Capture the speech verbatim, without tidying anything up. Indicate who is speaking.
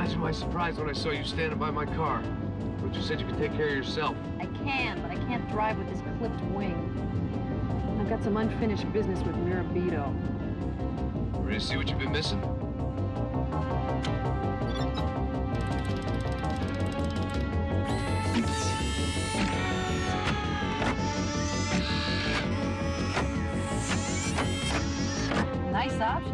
Speaker 1: imagine my surprise when I saw you standing by my car. But you said you could take care of yourself.
Speaker 2: I can, but I can't drive with this clipped wing. I've got some unfinished business with Mirabito.
Speaker 1: Ready to see what you've been missing?
Speaker 2: Nice option.